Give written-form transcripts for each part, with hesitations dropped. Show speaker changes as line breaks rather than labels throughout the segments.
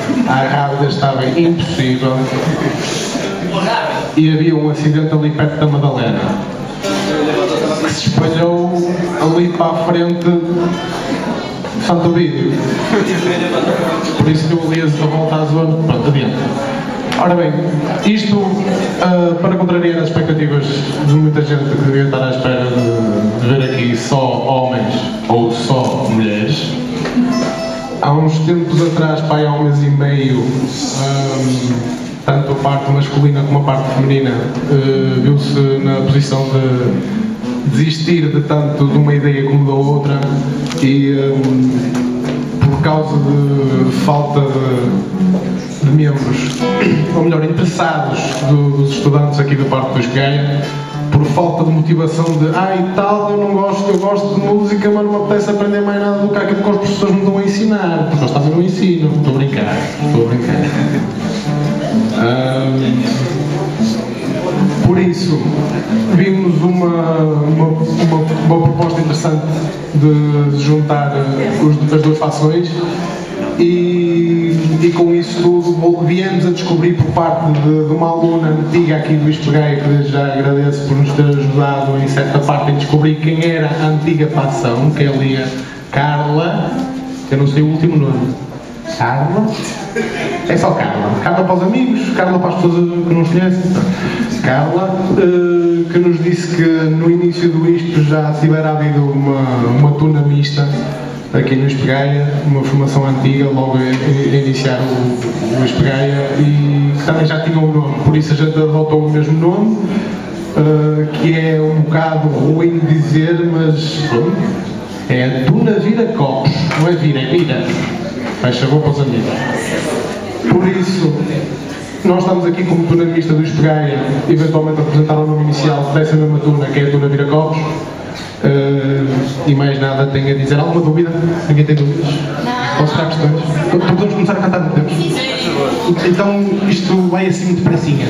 à rábida estava impossível e havia um acidente ali perto da Madalena que se espalhou ali para a frente de Santo Vídeo. Por isso deu ali a volta à zona. Pronto, adiante. Ora bem, isto para contrariar as expectativas de muita gente que devia estar à espera de ver aqui só homens ou só mulheres. Há uns tempos atrás, há um mês e meio, tanto a parte masculina como a parte feminina viu-se na posição de desistir de tanto de uma ideia como da outra e por causa de falta de membros, ou melhor, interessados dos estudantes aqui da parte do Esgaia, por falta de motivação de e tal, eu gosto de música, mas não me apetece aprender mais nada do que aquilo que os professores me estão a ensinar, porque eles também não ensinam. Estou a brincar. Por isso, vimos uma proposta interessante de juntar as duas fações e com isso tudo viemos a descobrir por parte de uma aluna antiga aqui do Esgaia, que desde já agradeço por nos ter ajudado em certa parte em descobrir quem era a antiga facção, que é ali a Carla, eu não sei o último nome. Carla? É só Carla. Carla para os amigos, Carla para as pessoas que não os conhecem. Carla, que nos disse que no início do ISP já tivera havido uma tuna mista aqui no Esgaia, uma formação antiga, logo a iniciar o Esgaia, e que também já tinha um nome, por isso a gente adotou o mesmo nome, que é um bocado ruim de dizer, mas pronto, é a Tuna Vira Copos, não é vira, é vira. Fecha a boca aos amigos. Por isso, nós estamos aqui como tuna mista do Esgaia, eventualmente a representar o nome inicial dessa mesma tuna, que é a Tuna Vira Copos. E mais nada tenho a dizer. Alguma dúvida? Ninguém tem dúvidas? Posso tirar questões? Podemos começar a cantar no tempo? Então isto vai assim muito depressinha.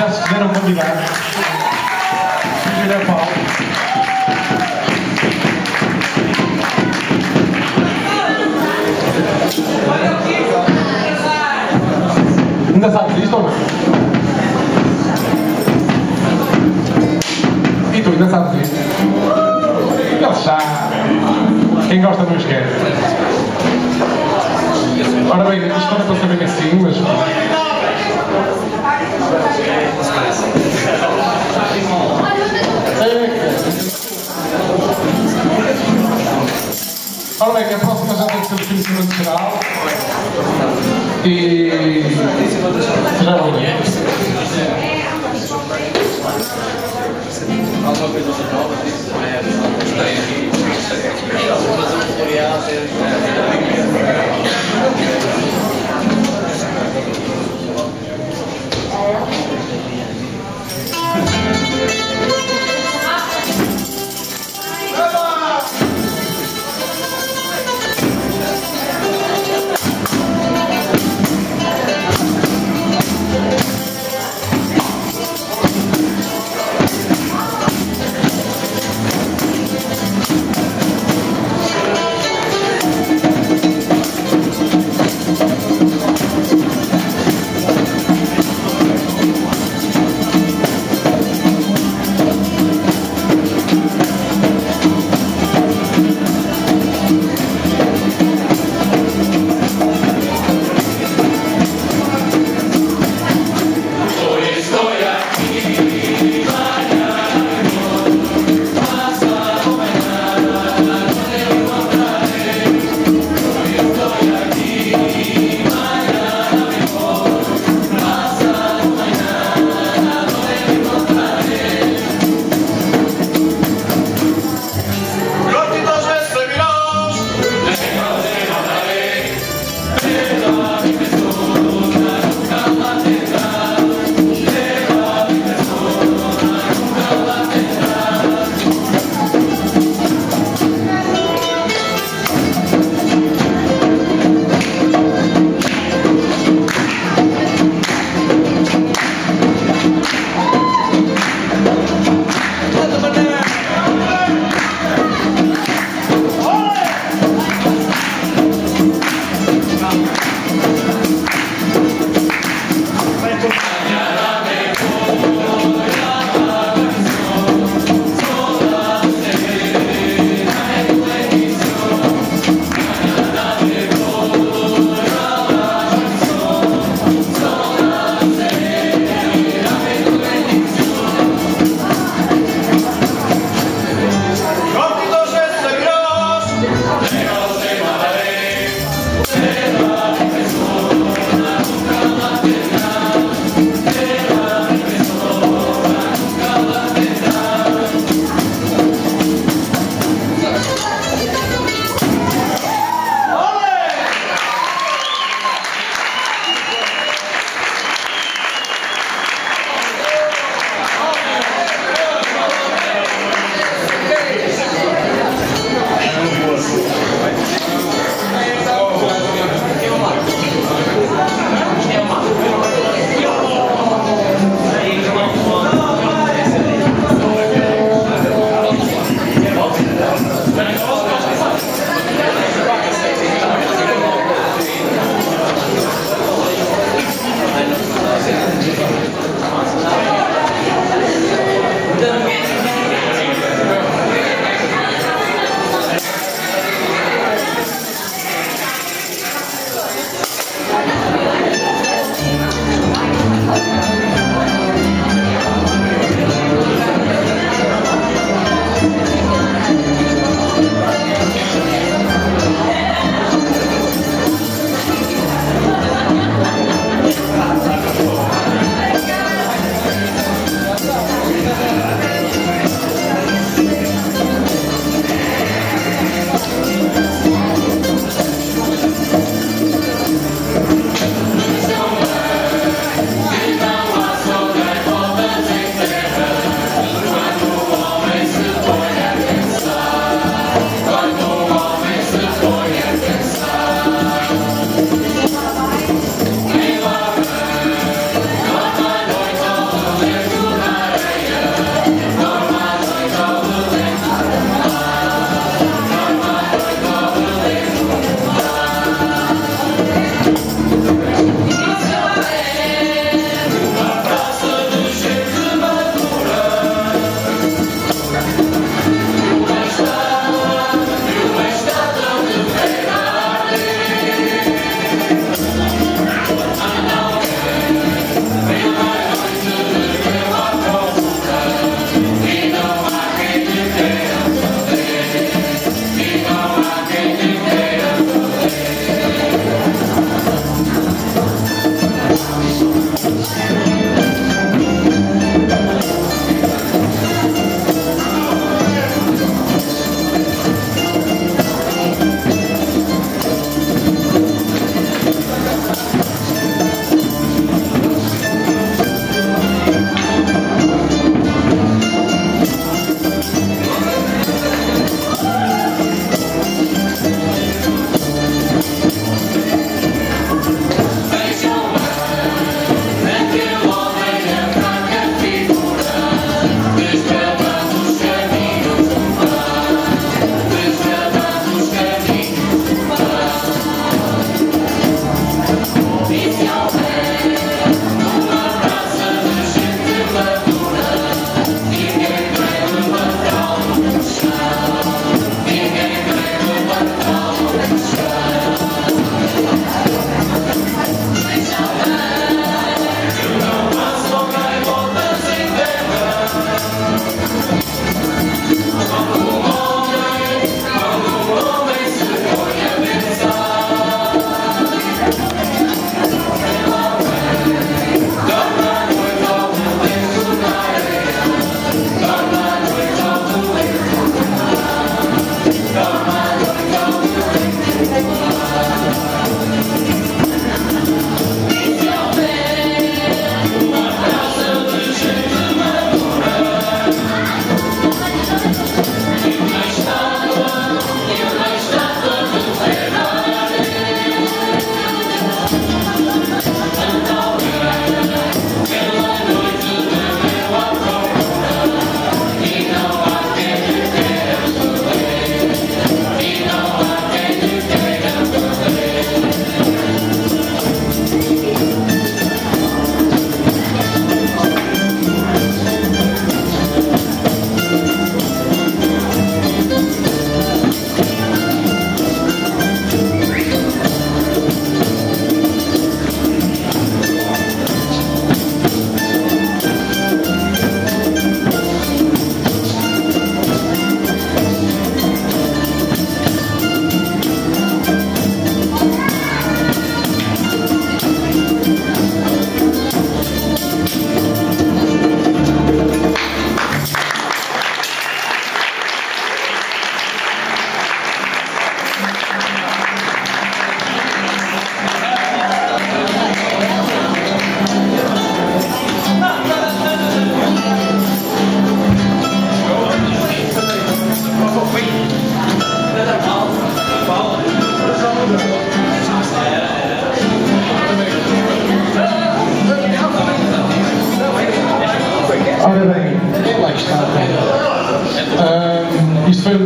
já se fizeram convidados. Primeiro é Paulo. Ainda sabes isto ou não? E tu ainda sabes isto? Ele sabe. Quem gosta não esquece. Ora bem, isto não é para saber assim, mas... Ora bem, a próxima já tem que ser o conhecimento geral. E... já vou ver. Alguma coisa nova,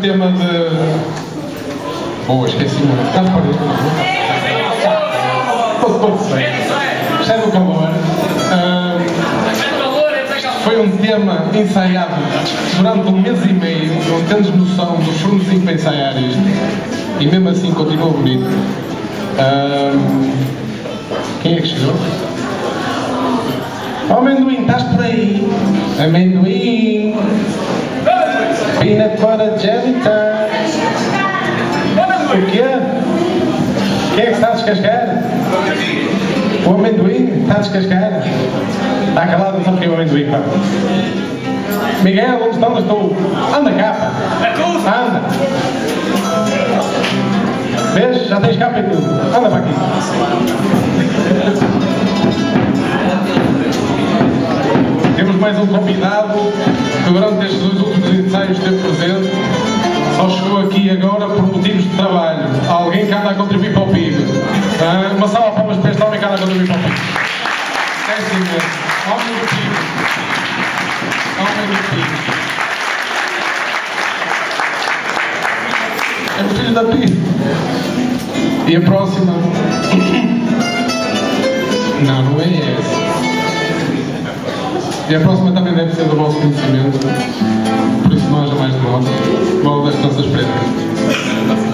tema de... Boa, esqueci-me. Está de parede. Isto é do calor. Foi um tema ensaiado durante um mês e meio. Não tens noção do fornozinho para ensaiar isto. E mesmo assim continua bonito. Quem é que chegou? Oh, amendoim, estás por aí? Amendoim! Peanut butter jelly time! O quê? Quem é que está a descascar? O amendoim? Está a descascar? Está calado, não sabe o que é o amendoim, pá. Miguel, onde estás tu? Anda cá, pá. Anda! Vês? Já tens capa e tudo. Anda para aqui. Temos mais um convidado que durante estes 2 últimos ensaios esteve presente. Só chegou aqui agora por motivos de trabalho. Alguém que anda a contribuir para o PIB. Uma salva de palmas para este homem que anda a contribuir para o PIB. É assim mesmo. Homem do PIB. Homem do PIB. É o filho da PIB. E a próxima? Não, não é essa. E a próxima também deve ser do vosso conhecimento. Por isso não haja mais demora. Bola das Danças Pretas.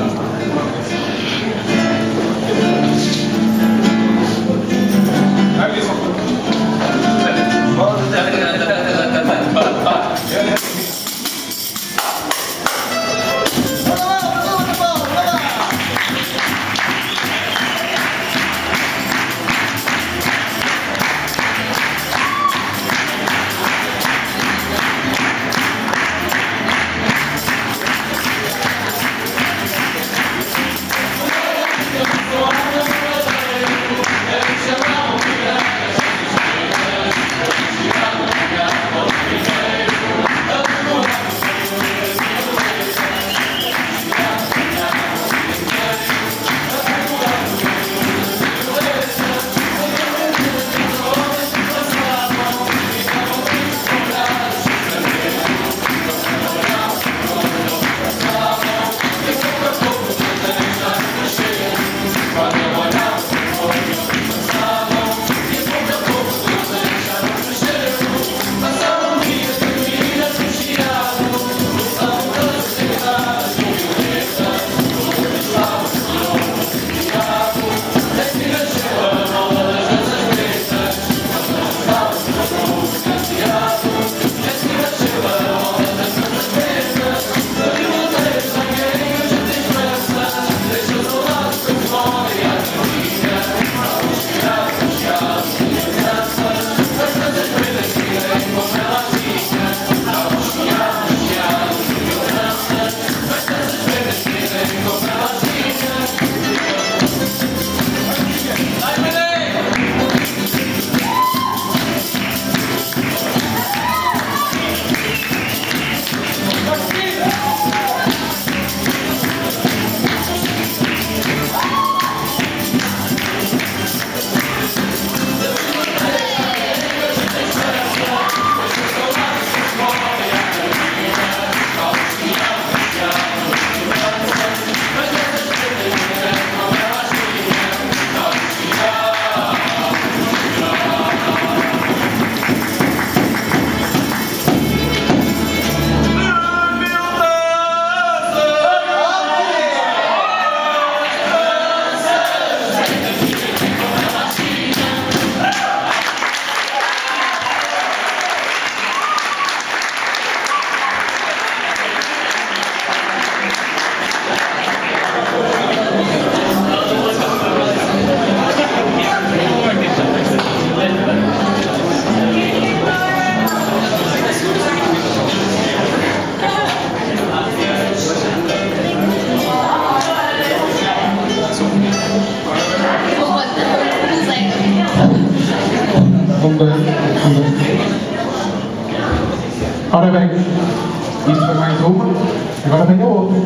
Ora bem, isto foi mais uma, agora vem a outra.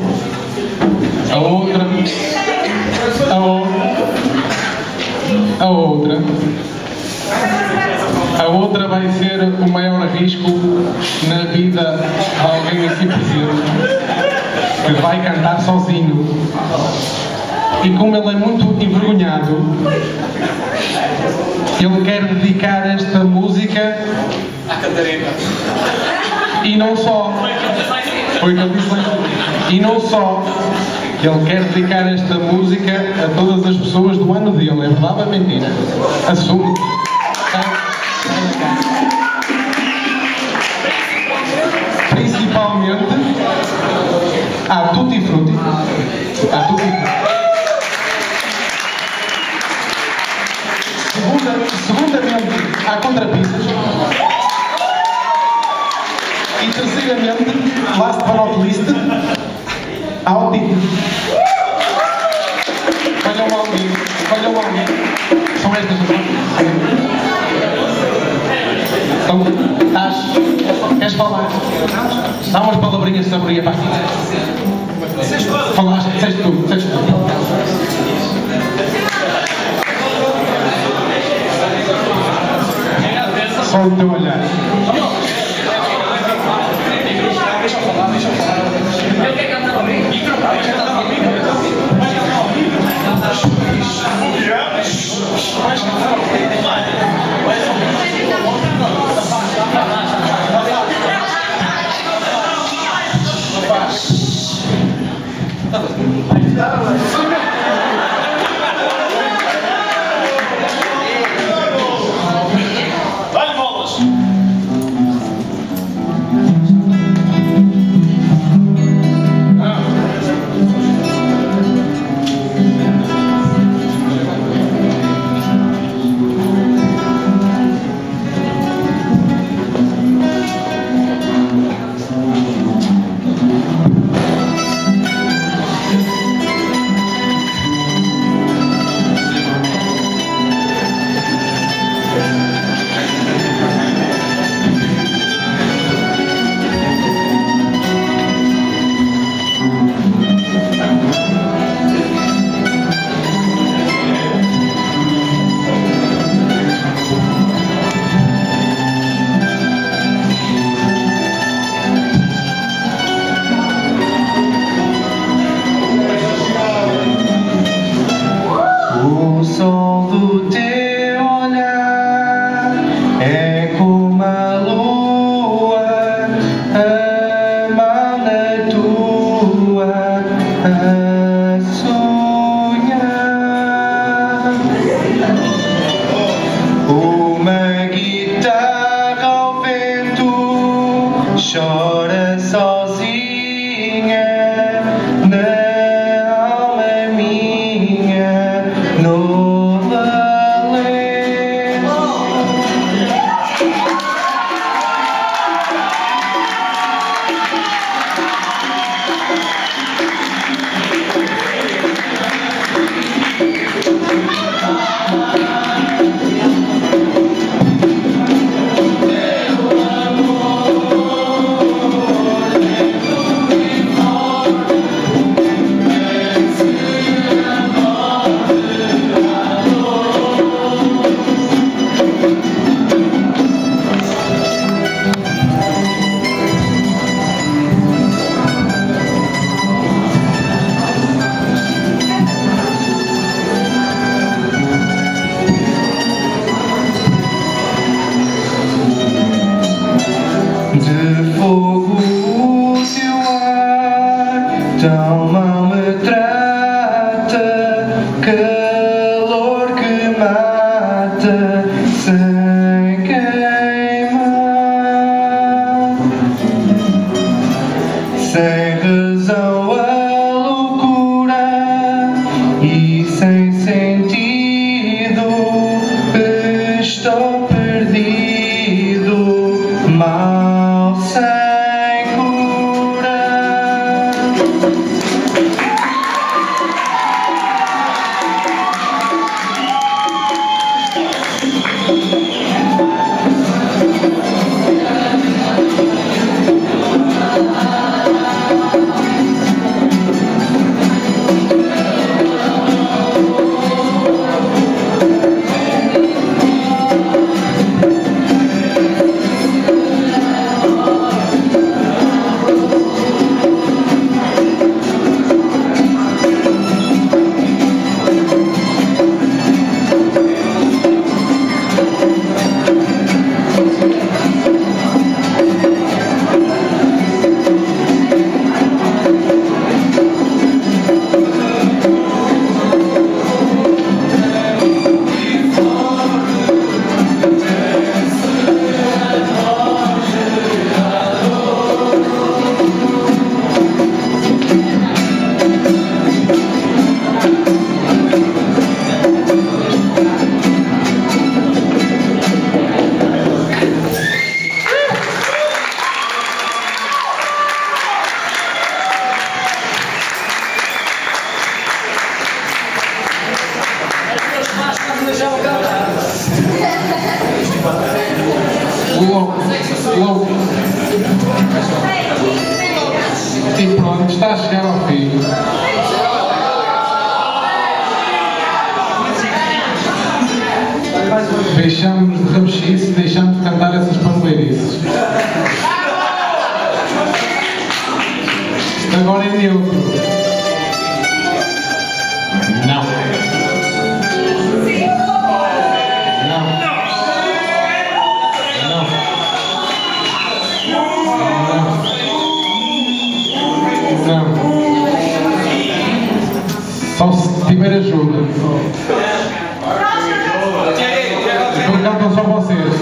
A outra vai ser o maior risco na vida de alguém aqui presente. que vai cantar sozinho. E como ele é muito envergonhado, ele quer dedicar esta música
à Catarina.
E não só. Foi o que ele disse lá. E não só. Ele quer dedicar esta música a todas as pessoas do ano dele. É verdade ou é mentira? Assume. Principalmente à Tutti Frutti. À Tutti Frutti. Segundamente, à Contrapistas. E terceiramente, last but not least, ao Tito. Olham alguém. São estas as Então, queres falar? Dá umas palavrinhas de sabedoria para aqui. Falaste, disseste tudo. Só o teu olhar.
Deixa eu falar. Eu quero cantar também. Dá-lhe bolas!
O sol do teu olhar é como a lua, a mão na tua a sonhar. Uma guitarra ao vento chora sozinha na alma minha. Nova de fogo o teu ar tão mal me trata, calor que mata sem queimar, sem razão a loucura e sem sentido estou perdido. Mal sem cura. E pronto, está a chegar ao fim. Deixamos de ramechice, deixamos de cantar essas paneleirices. Agora é neutro. Não. Não. Não. Não. Só se tiver ajuda. Então cantam só vocês.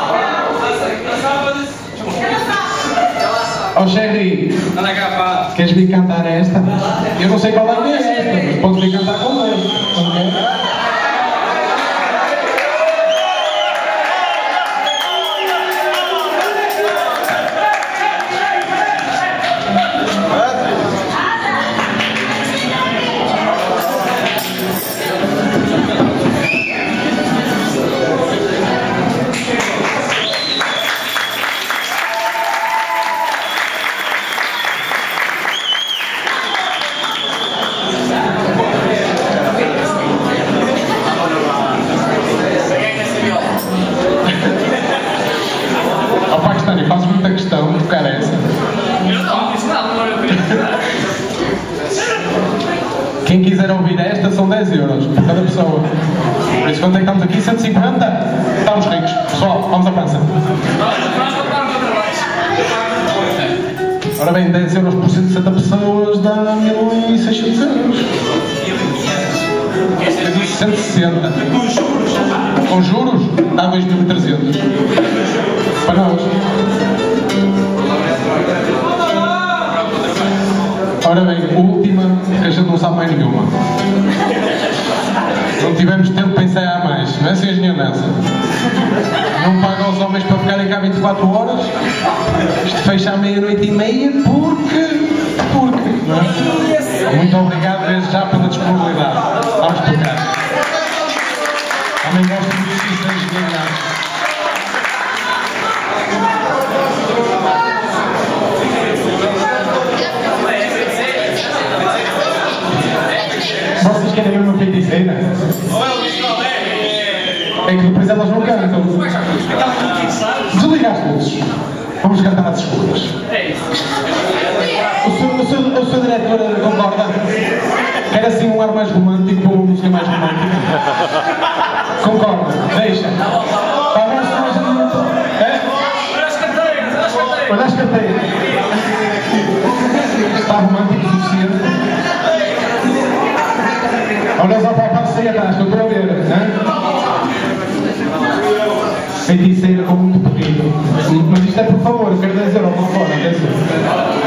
Ó Sherry, queres vir cantar esta? Eu não sei qual é que é esta, mas podes vir cantar com ele. Okay? Faz muita questão de tocar essa.
Eu não disse nada,
Quem quiser ouvir esta são 10 euros por cada pessoa. Por isso, quanto é que estamos aqui? 150? Estamos ricos. Pessoal, vamos à França. Ora bem, 10 euros por 160 pessoas dá 1.600 euros. 160. Com juros? Dá 2.300. Para nós. Ora bem, última, que a gente não sabe mais nenhuma. Não tivemos tempo para ensaiar mais. Não é assim, engenheiro Nelson? Não pagam os homens para ficarem cá 24 horas? Isto fecha à 00:30 porque... Não é? Muito obrigado desde já pela disponibilidade. Vamos tocar. Também gosto muito disso, engenheiro Nelson. Vocês querem ver uma feiticeira? É que depois elas não cantam. Desliga as luzes. Vamos cantar as escuras. O seu diretor concorda? Quer assim um ar mais romântico ou uma música mais romântica? Concorda? Deixa. Olha as carteiras. Está romântico o suficiente? Olha só para a parceria atrás, que eu estou a ver, né? Feiticeira com muito pedido. Mas isto é por favor, eu quero 10 euros para fora, atenção.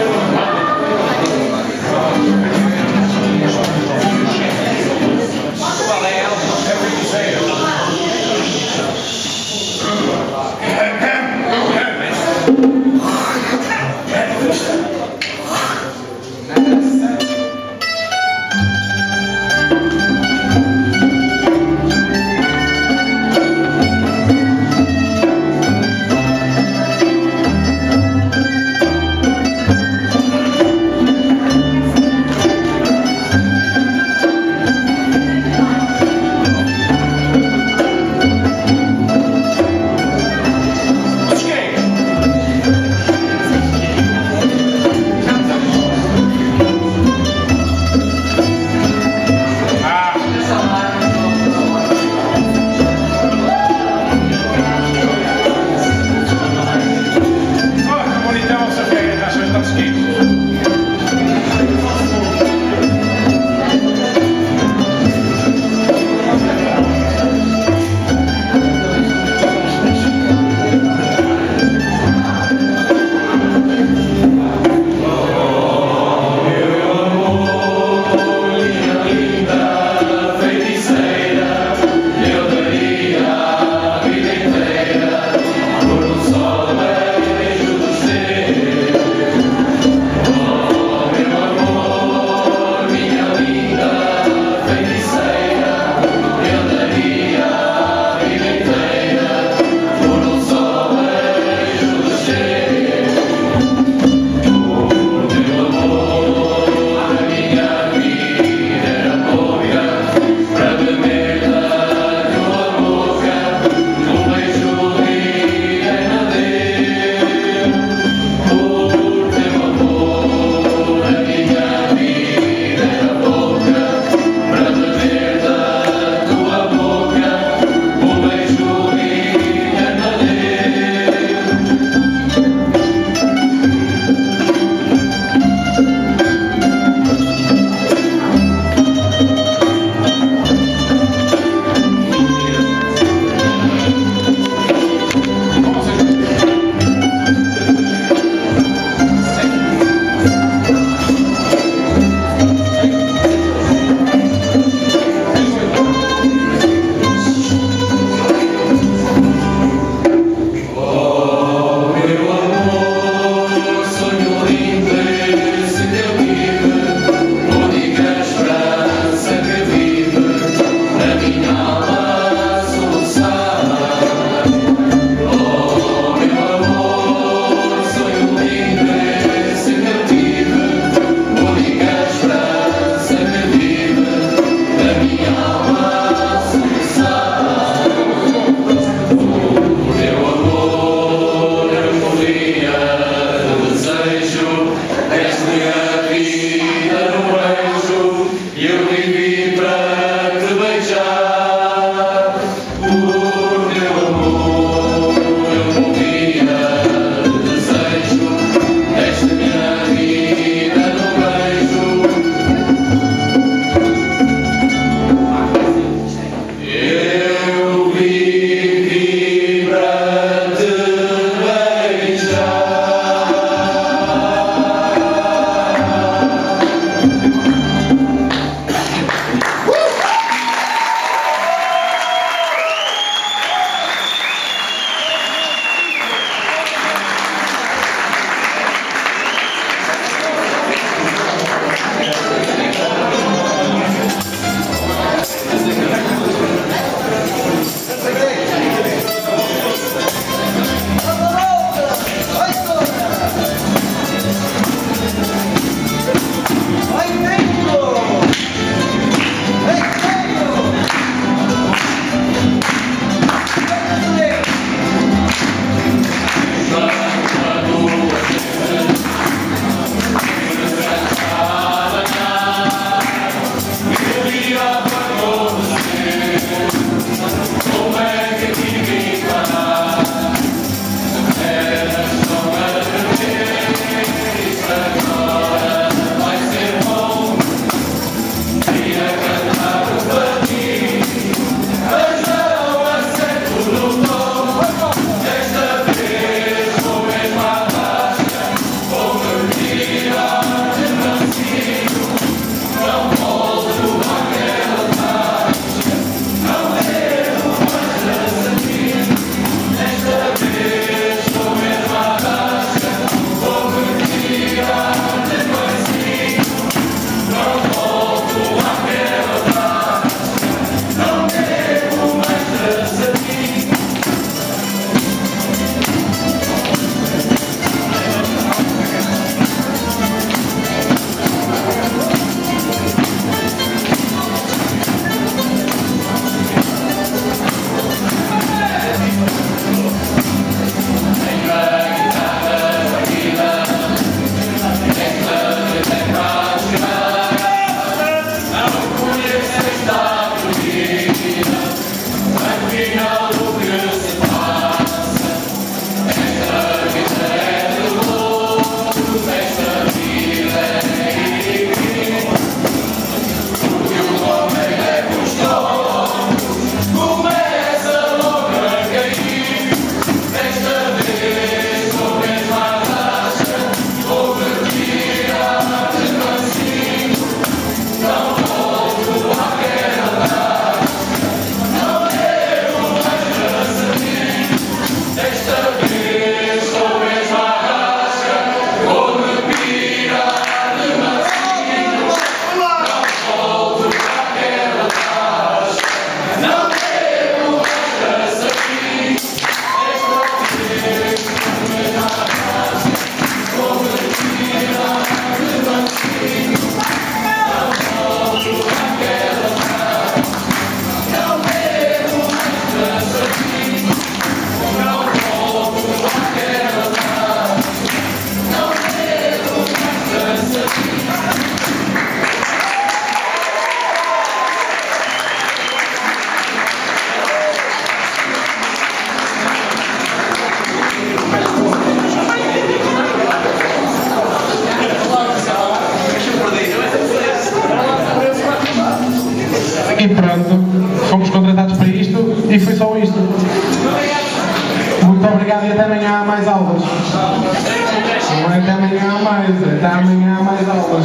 Não é até amanhã há mais, até amanhã há mais aulas.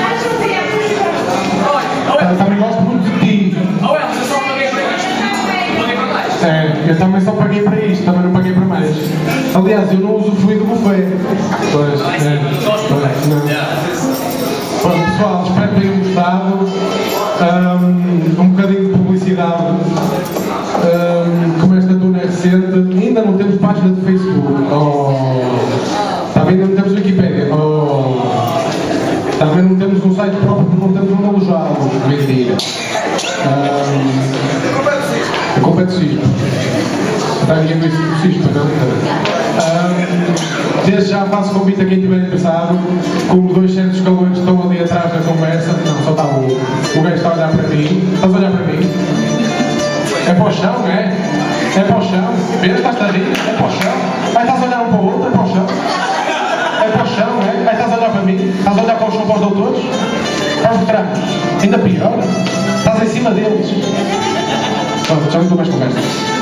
Também gosto muito de ti.
Oh, Elsa, eu só paguei para isto. Paguei para mais.
Eu também só paguei para isto, também não paguei para mais. Aliás, eu não usufruí do buffet. Pois, Pronto, pessoal, espero que tenham gostado. Um bocadinho de publicidade. Como esta turma é recente, ainda não temos página de Facebook. Também não temos Wikipédia. Também não temos um site próprio, porque não temos onde alojá-los. Mentira. A culpa é do Cispa. Está aqui a ver o Cispa, não? Desde já faço convite a quem estiver interessado. Como 200 calores estão ali atrás da conversa. Não, só está o gajo está a olhar para mim. Estás a olhar para mim? É para o chão, é? É para o chão. Vês? Estás a rir? É para o chão. Aí estás a olhar um para o outro, é para o chão. É para o chão, é? Aí estás a olhar para mim? Estás a olhar para o chão, para os doutores? Para os veteranos? Ainda pior? Estás em cima deles. Pronto, já não estou mais conversa.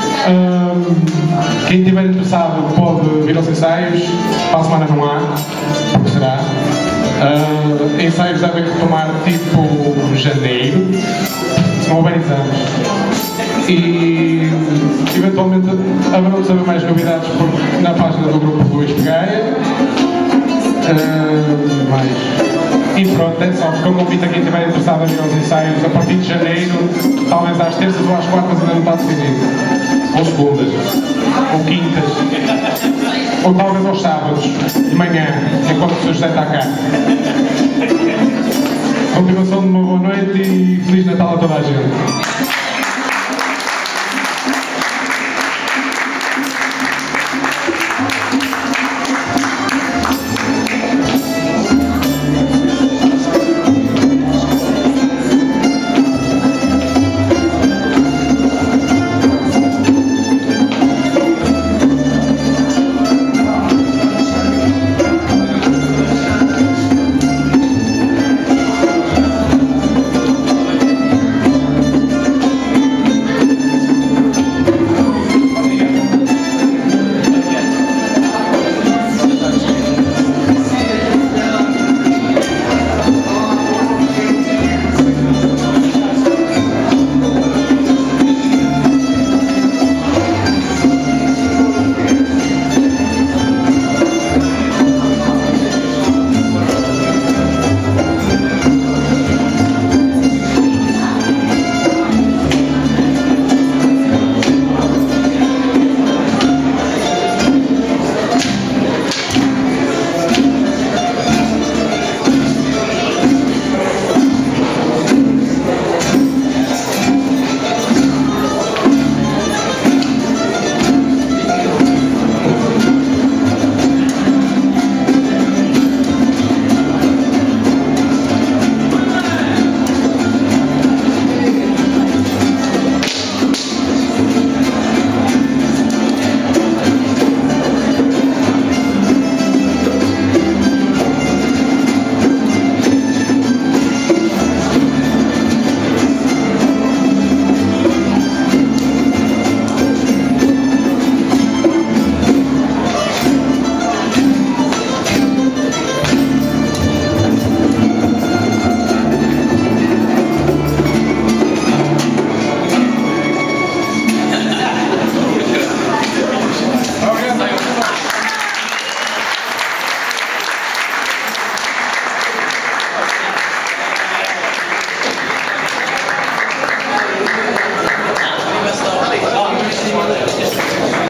Quem estiver interessado pode vir aos ensaios. Para a semana não há, porque será. Ensaios devem retomar tipo janeiro, se não houver exames. E eventualmente haverão de saber mais novidades na página do grupo do Espegaia. E pronto, é só, porque eu convido a quem estiver interessado a vir aos ensaios a partir de janeiro, talvez às terças ou às quartas, ainda não está decidido. Ou segundas, ou quintas, ou talvez aos sábados, de manhã, enquanto o Sr. José está cá. Continuação de uma boa noite e Feliz Natal a toda a gente.